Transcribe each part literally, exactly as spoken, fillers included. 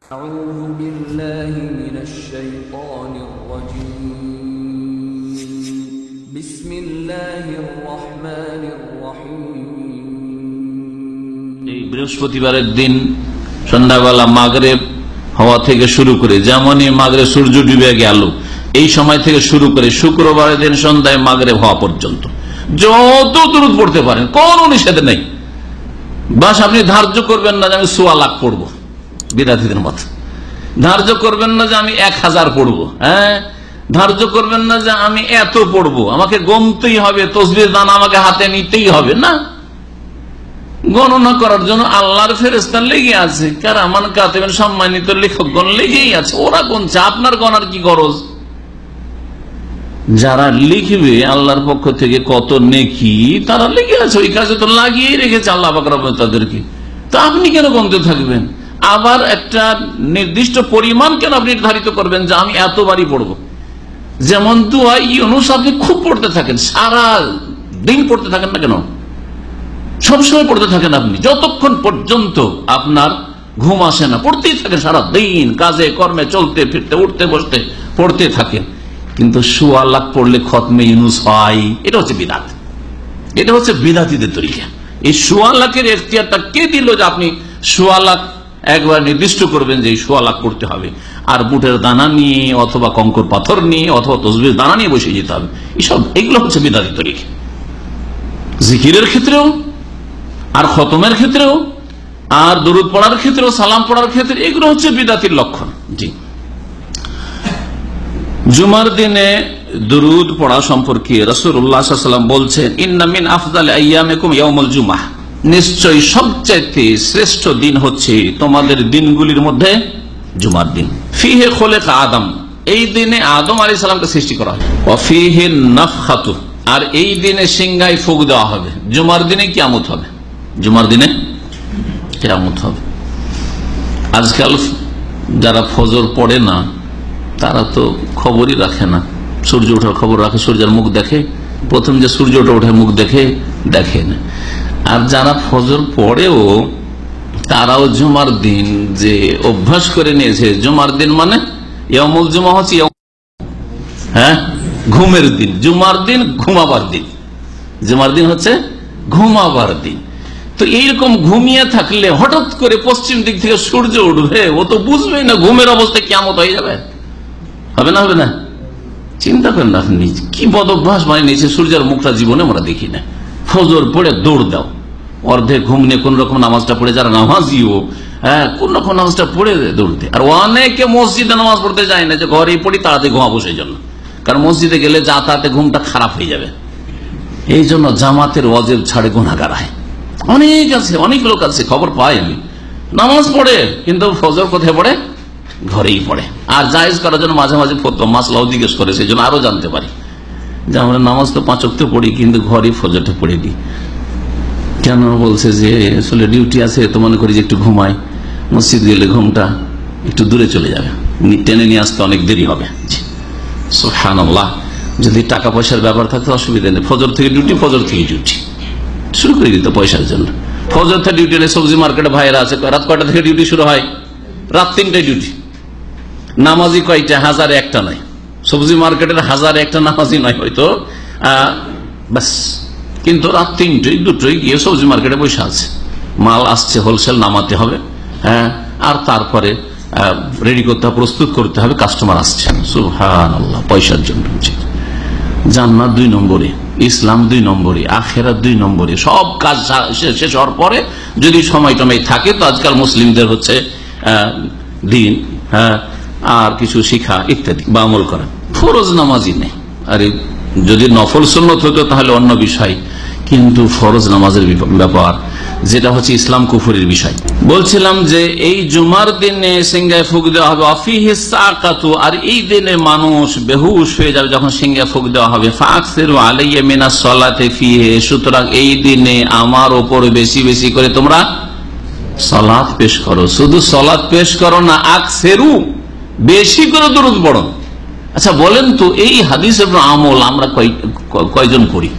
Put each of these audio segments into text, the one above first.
أعوذ بالله من الشيطان الرجيم بسم الله الرحمن الرحيم এই বৃহস্পতিবারের দিন সন্ধ্যাবেলা মাগরিব হওয়া থেকে শুরু করে যেমনই মাগরিব সূর্য ডুবে গেল এই সময় থেকে শুরু করে শুক্রবারের দিন সন্ধ্যায় মাগরিব হওয়া পর্যন্ত যত দরুদ পড়তে পারেন, কোনো নিষেধ নেই। বাস আপনি ধার্য করবেন না যে আমি সোয়া লাখ পড়বো, বিদাতীদের মত ধার্য করবেন না যে আমি এক হাজার পড়বো, হ্যাঁ ধার্য করবেন না যে আমি এত পড়বো, আমাকে গমতেই হবে, তসবির দানা আমাকে হাতে নিতেই হবে না। গণনা করার জন্য আল্লাহর ফেরেশতা লেগে আছে, কারামান কাতিবিন সম্মানিত লেখকগণ লেগেই আছে, ওরা গুনছে, আপনার গণার কি গরজ? যারা লিখবে আল্লাহর পক্ষ থেকে কত নেকি তারা লেগে আছে, ওই কাজে তো লাগিয়ে রেখেছে আল্লাহ পাক রব্বুল তাদেরকে। তো আপনি কেন গুনতে থাকবেন? আবার একটা নির্দিষ্ট পরিমাণ কেন আপনি নির্ধারিত করবেন যে আমি এতবারই পড়বো? যেমন দুআ ইউনূস আপনি খুব পড়তে থাকেন, সারা দিন পড়তে থাকেন না কেন, সবসময় পড়তে থাকেন আপনি, যতক্ষণ পর্যন্ত আপনার ঘুম আসে না পড়তেই থাকেন, সারা দিন কাজে কর্মে চলতে ফিরতে উঠতে বসতে পড়তে থাকেন। কিন্তু সোয়া লাখ পড়লে খতমে ইউনূস হয়, এটা হচ্ছে বিদআত, এটা হচ্ছে বিদআতীদের তরিকা। এই সোয়া লাখের এখতিয়ারটা কে দিল যে আপনি সোয়া লাখ একবার নির্দিষ্ট করবেন যে এই সোয়া লাখ পড়তে হবে, আর বুটের দানা নিয়ে অথবা কঙ্কর পাথর নিয়ে অথবা তসবির দানা নিয়ে বসে যেতে হবে? এসব এগুলো হচ্ছে বিদআতী তরিকা। জিকিরের ক্ষেত্রেও আর খতমের ক্ষেত্রেও আর দরুদ পড়ার ক্ষেত্রেও সালাম পড়ার ক্ষেত্রে এগুলো হচ্ছে বিদআতির লক্ষণ। জি, জুমার দিনে দরুদ পড়া সম্পর্কে রাসূলুল্লাহ সাল্লাল্লাহু আলাইহি ওয়াসাল্লাম বলছেন, ইন্না মিন আফদালি আইয়ামিকুম ইয়াউমুল জুমআহ, নিশ্চয়ই সবচেয়ে শ্রেষ্ঠ দিন হচ্ছে তোমাদের দিনগুলির মধ্যে জুমার দিন। ফিহে খুলিকা আদম, এই দিনে আদম আলাইহিস সালামকে সৃষ্টি করা হয়। ওয়া ফিহি নাফখাতু, আর এই দিনে সিংহায় ফুঁক দেওয়া হবে। জুমার দিনে কিয়ামত হবে, জুমার দিনে কিয়ামত হবে। আজকাল যারা ফজর পড়ে না তারা তো খবরই রাখে না, সূর্য ওঠার খবর রাখে, সূর্যের মুখ দেখে, প্রথম যে সূর্যটা ওঠে মুখ দেখে দেখে না। আর যারা ফজর পড়েও তারাও জুমার দিন যে অভ্যাস করে নিয়েছে, জুমার দিন মানে ইয়াউমুল জুমা হচ্ছে হ্যাঁ ঘুমের দিন, জুমার দিন ঘুমাবার দিন, জুমার দিন হচ্ছে ঘুমাবার দিন। তো এইরকম ঘুমিয়ে থাকলে হঠাৎ করে পশ্চিম দিক থেকে সূর্য উঠবে, ও তো বুঝবেই না, ঘুমের অবস্থায় কিয়ামত হয়ে যাবে, হবে না? হবে না? চিন্তা করেন আপনি কি বদ অভ্যাস মানে নিয়েছে, সূর্যের মুখটা জীবনে আমরা দেখি না। ফজর পড়ে দৌড় দাও, অর্ধেক ঘুম নিয়ে কোন রকম নামাজটা পড়ে, যারা নামাজিও হ্যাঁ কোন রকম নামাজটা পড়ে দৌড়তে। আর অনেকে মসজিদে নামাজ পড়তে যায় না, যে ঘরেই পড়ি তাড়াতাড়ি ঘুমাবো সেই জন্য, কারণ মসজিদে গেলে যাতায়াতে ঘুমটা খারাপ হয়ে যাবে। এই জন্য জামাতের ওয়াজিব ছাড়ে গুনাহগার হয় অনেক আছে, অনেক লোক আছে, খবর পাই আমি, নামাজ পড়ে কিন্তু ফজর কোথায় পড়ে? ঘরেই পড়ে। আর জায়েজ করার জন্য মাঝে মাঝে মাসলাও জিজ্ঞেস করে, সেই জন্য আরো জানতে পারি যে আমরা নামাজ তো পাঁচ ওয়াক্ত পড়ি কিন্তু ঘরেই ফজরটা পড়ে দিই কেন? বলছে যে আসলে ডিউটি আছে, তো মনে করি যে একটু ঘুমাই, মসজিদ গেলে ঘুমটা একটু দূরে চলে যাবে, টেনে নিয়ে আসতে অনেক দেরি হবে। সুবহানাল্লাহ, যদি টাকা পয়সার ব্যাপার থাকতো অসুবিধা নেই, ফজর থেকে ডিউটি, ফজর থেকে ডিউটি শুরু করে দিত পয়সার জন্য। ফজর থেকে ডিউটি নেই, সবজি মার্কেটে ভাইয়েরা আছে, রাত কয়টা থেকে ডিউটি শুরু হয়? রাত তিনটায় ডিউটি। নামাজি কয়টা? হাজার একটা নয়, সবজি মার্কেটের হাজার একটা নামাজি নয় হয়তো, বাস, কিন্তু রাত তিনটায় দুটোই গিয়ে সবজি মার্কেটে বসে আছে, মাল আসছে, হোলসেল নামাতে হবে, হ্যাঁ, আর তারপরে রেডি করতে হবে, প্রস্তুত করতে হবে, কাস্টমার আসছে। সুবহানাল্লাহ, পয়সার জন্য। জান্নাত দুই নম্বরে, ইসলাম দুই নম্বরে, আখেরাত দুই নম্বরে, সব কাজ শেষ হওয়ার পরে যদি সময় টময় থাকে তো আজকাল মুসলিমদের হচ্ছে দিন, হ্যাঁ, আর কিছু শিখা ইত্যাদি বা আমল করা। ফরজ নামাজই নেই, আরে যদি নফল সুন্নত হতো তাহলে অন্য বিষয়, কিন্তু ফরজ নামাজের ব্যাপার যেটা হচ্ছে ইসলাম কুফরের বিষয়। বলছিলাম যে এই জুমার দিনে সিংহায় ফুঁক দেওয়া হবে, অফিহি সাকাতু, আর এই দিনে মানুষ বেহুশ হয়ে যাবে যখন সিংহায় ফুঁক দেওয়া হবে। ফাকসিরু আলাইয়া মিনাস সালাতি ফিহি, সুতরাং এই দিনে আমার ওপর বেশি বেশি করে তোমরা সালাত পেশ করো। শুধু সালাত পেশ করো না, আকসিরু, বেশি করে দরুদ পড়ো। আচ্ছা বলেন তো, এই হাদিসের আমল আমরা কয়জন করি?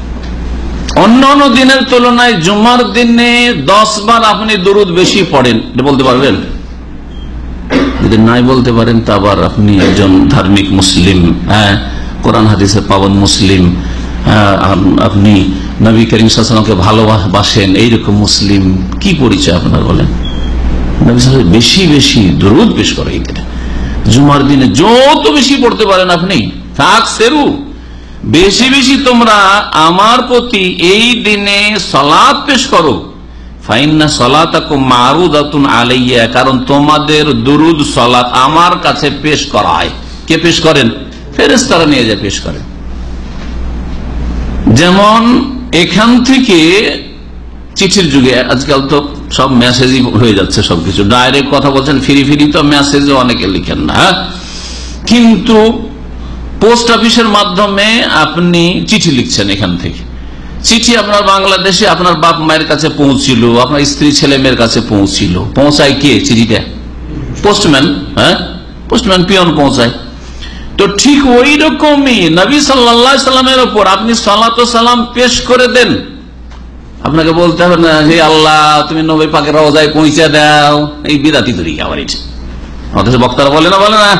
অন্য অন্য দিনের তুলনায় জুমার দিনে দশ বার আপনি দরুদ বেশি পড়েন, বলতে পারবেন? যদি নাই বলতে পারেন তা আবার আপনি একজন ধার্মিক মুসলিম, হ্যাঁ, কোরআন হাদিসে পাবন মুসলিম, আপনি নবী করিম সাল্লাল্লাহু আলাইহি ওয়াসাল্লামকে ভালোবাসেন, এইরকম মুসলিম কি পরিচয় আপনার বলেন? নবী সাল্লাল্লাহু আলাইহি ওয়াসাল্লাম বেশি বেশি দরুদ পেশ করে, জুমার দিনে যত বেশি পড়তে পারেন আপনি, থাক সেরু বেশি বেশি তোমরা আমার প্রতি এই দিনে সালাত পেশ করো। ফাইন্না সালাতাকুম মারুদাতুন আলাইয়া, কারণ তোমাদের দুরুদ সালাত আমার কাছে পেশ করা হয়। কে পেশ করেন? ফেরেশতারা নিয়ে যায় পেশ করেন। যেমন এখান থেকে চিঠির যুগে, আজকাল তো সব মেসেজই হয়ে যাচ্ছে, সবকিছু ডাইরেক্ট কথা বলছেন, ফিরি ফিরি তো মেসেজও অনেকে লিখেন না, কিন্তু পোস্ট অফিসের মাধ্যমে আপনি চিঠি লিখছেন, এখান থেকে চিঠি আপনার বাংলাদেশে আপনার বাপ মায়ের কাছে পৌঁছিল, আপনার স্ত্রী ছেলে মেয়ের কাছে পৌঁছিল, পৌঁছায় কে চিঠিটা? পোস্টম্যান, হ্যাঁ, পোস্টম্যান পিয়ন পৌঁছায়। তো ঠিক ওই রকমই নবী সাল্লাল্লাহু আলাইহি সাল্লামের উপর আপনি সালাত ও সালাম পেশ করে দেন। আপনাকে বলতে হবে না হে আল্লাহ তুমি নবী পাকের রওজায় পৌঁছে দাও, এই বিদাতি তরিকা আবার এটা অথচ বক্তারা বলে না, বলে না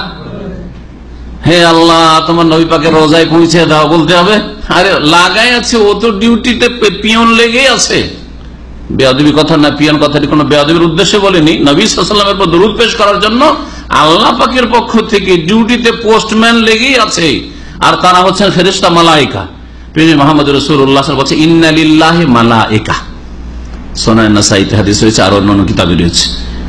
হে আল্লাহ তোমার নবী পাকের রওজায় পৌঁছে দাও বলতে হবে? আরে লাগাই আছে, ও তো ডিউটিতে পিয়ন লেগে আছে। বেয়াদবি কথা না, পিয়ন কথাটি কোনো বেয়াদবির উদ্দেশ্যে বলেনি, নবী সাল্লাল্লাহু আলাইহি ওয়াসাল্লামের উপর দরুদ পেশ করার জন্য আল্লাহ পাকের পক্ষ থেকে ডিউটিতে পোস্টম্যান লেগেই আছে, আর তারা হচ্ছেন ফেরেশতা মালায়েকা। প্রিয় মুহাম্মদ রাসূলুল্লাহ সাল্লাল্লাহু আলাইহি ওয়াসাল্লাম বলেছেন ইন্না লিল্লাহি মালায়েকা, সুনান নাসাঈতে হাদিস রয়েছে, আর অন্যান্য কিতাবে রয়েছে,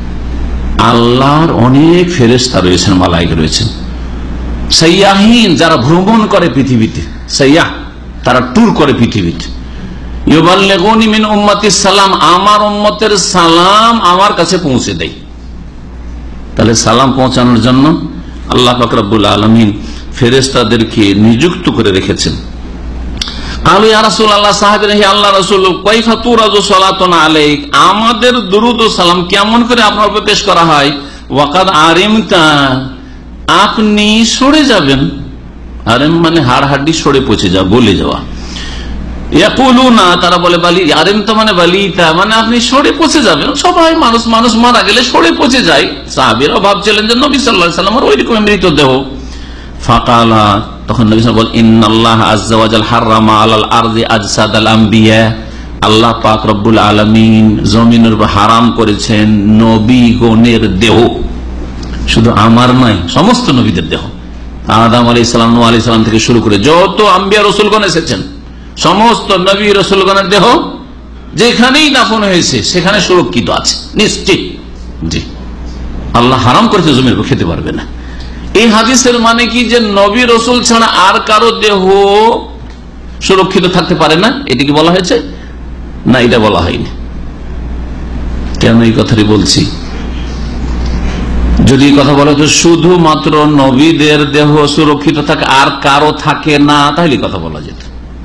আল্লাহর অনেক ফেরেশতা রয়েছেন, মালায়েকা রয়েছেন। সাইয়াহিন, যারা ভ্রমণ করে পৃথিবীতে, সাইয়াহ তারা ট্যুর করে পৃথিবীতে। ইউবাল্লিগুনি মিন উম্মতিস সালাম, আমার উম্মতের সালাম আমার কাছে পৌঁছে দেয়। তাহলে সালাম পৌঁছানোর জন্য আল্লাহ পাক রব্বুল আলামিন ফেরেশতাদেরকে নিযুক্ত করে রেখেছেন। আলু ইয়া রাসূলুল্লাহ, সাহাবীরা হে আল্লাহ রাসূল, কাইফা তুরাজু সালাতুনা আলাইক, আমাদের দুরূদ ও সালাম কেমন করে আপনার উপর পেশ করা হয়? ওয়াকাদ আরিমতা, আপনি সরে যাবেন। আরেম মানে হাড় হাড্ডি সরে পচে যাওয়া, গলে যাওয়া। ইয়াকুলুনা, তারা বলে বালি, আরেম তো মানে বালিতা, মানে আপনি সরে পচে যাবেন। সবাই মানুষ মানুষ মারা গেলে সরে পচে যায়। সাহাবীরা ভাবছিলেন যে নবী সাল্লাল্লাহু আলাইহি ওয়াসাল্লামের ওইরকম মৃতদেহ। ফাকালা, তখন নবী সাল্লাল্লাহু আলাইহি ওয়াসাল্লাম বলেন ইন্নাল্লাহ আযজা ওয়া জাল হারামা আলাল আরদি আজসাদাল আম্বিয়া, আল্লাহ পাক রব্বুল আলামিন জমিনের উপর হারাম করেছেন নবীগণের দেহ, শুধু আমার নয়, সমস্ত নবীদের দেহ। আদম আলাইহিস সালাম, নূহ আলাইহিস সালাম থেকে শুরু করে যত আম্বিয়া রাসূলগণ এসেছেন, সমস্ত নবী রাসূলগণের দেহ যেখানেই দাফন হয়েছে সেখানে সুরক্ষিত আছে, নিশ্চিত। জি, আল্লাহ হারাম করেছে জমির উপর খেতে পারবে না। এই হাদিসের মানে কি যে নবী রাসূল ছাড়া আর কারো দেহ সুরক্ষিত থাকতে পারে না, এটা কি বলা হয়েছে? না, এটা বলা হয়নি। কেন এই কথাটি বলছি? যদি কথা বলা হতো শুধুমাত্র নবীদের দেহ সুরক্ষিত থাকে আর কারো থাকে না, তাহলে কথা বলা যেত।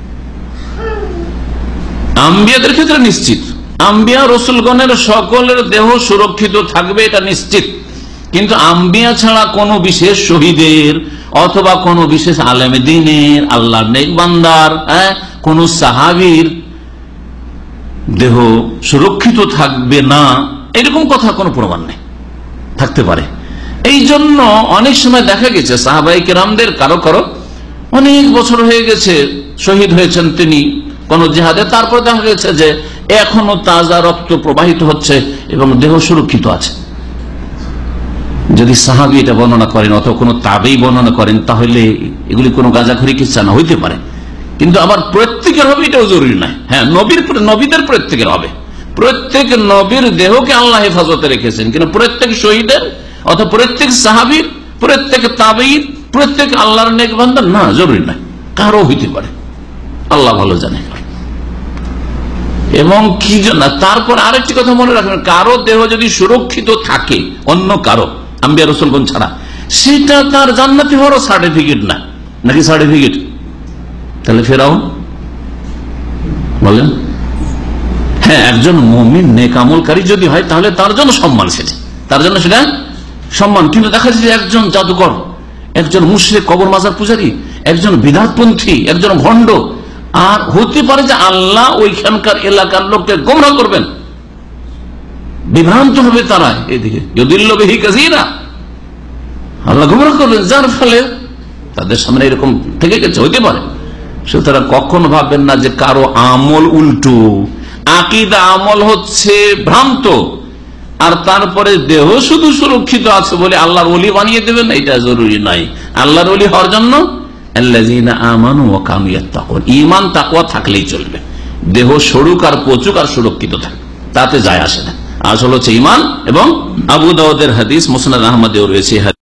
আম্বিয়াদের ক্ষেত্রে নিশ্চিত, আম্বিয়া রসুলগণের সকলের দেহ সুরক্ষিত থাকবে, এটা নিশ্চিত। কিন্তু আম্বিয়া ছাড়া কোন বিশেষ শহীদের অথবা কোন বিশেষ আলেমে দ্বীনের, আল্লাহর নেক বান্দার, হ্যাঁ, কোন সাহাবীর দেহ সুরক্ষিত থাকবে না, এরকম কথা কোনো প্রমাণ নেই। থাকতে পারে। এই জন্য অনেক সময় দেখা গেছে সাহাবায়ে কেরামদের কারো কারো অনেক বছর হয়ে গেছে শহীদ হয়েছেন তিনি কোন জিহাদে, তারপর দেখা গেছে যে এখনো তাজা রক্ত প্রবাহিত হচ্ছে এবং দেহ সুরক্ষিত আছে। যদি সাহাবী এটা বর্ণনা করেন অথবা কোনো তাবেঈ বর্ণনা করেন, তাহলে এগুলি কোনো গাঁজাখড়ি কিচ্ছা না, হইতে পারে। কিন্তু আবার প্রত্যেকের হবে এটাও জরুরি নয়। হ্যাঁ, নবীর নবীদের প্রত্যেকের হবে, প্রত্যেক নবীর দেহকে আল্লাহ হেফাজতে রেখেছেন, কিন্তু প্রত্যেক শহীদের অথবা প্রত্যেক সাহাবীর, প্রত্যেক তাবেঈর, প্রত্যেক আল্লাহর নেক বান্দা না, জরুরি নয়, কারো হইতে পারে, আল্লাহ ভালো জানে। এবং কি জন্য, তারপর আরেকটি কথা মনে রাখবেন, কারো দেহ যদি সুরক্ষিত থাকে অন্য কারো আম্বিয়া রাসূলগণ ছাড়া, সেটা তার জান্নাতি হওয়ার সার্টিফিকেট না, নাকি সার্টিফিকেট? তাহলে ফেরাউন বলেন, হ্যাঁ, একজন মুমিন নেক আমলকারী যদি হয় তাহলে তার জন্য সম্মান, সেটা তার জন্য সেটা সম্মান। কিন্তু দেখা যাচ্ছে একজন জাদুকর, একজন মুশরিক কবর মাজার পূজারী, একজন বিদআতপন্থী, একজন ভণ্ড, আর হতে পারে যে আল্লাহ ওইখানকার এলাকার লোককে গোমরাহ করবেন, বিভ্রান্ত হবে তারা, এদিকে ইউদিল্লু বিহি কাসীরা, আল্লাহ গোমরাহ করবেন, যার ফলে তাদের সামনে এরকম থেকে গেছে, হইতে পারে। সুতরাং কখনো ভাববেন না যে কারো আমল উল্টো। আকীদা আমল হচ্ছে ভ্রান্ত, আর তারপরে দেহ শুধু সুরক্ষিত আছে বলে আল্লাহর ওলি বানিয়ে দেবেন, এটা জরুরি নাই। আল্লাহর ওলি হওয়ার জন্য আল্লাযীনা আমানু ওয়া কানু ইয়াত্তাকুন, ঈমান তাকওয়া থাকলেই চলবে। দেহ সরুক আর পচুক আর সুরক্ষিত থাকে, তাতে যায় আসে না। আসল হচ্ছে ঈমান। এবং আবু দাউদের হাদিস, মুসনাদ আহমদেও রয়েছে।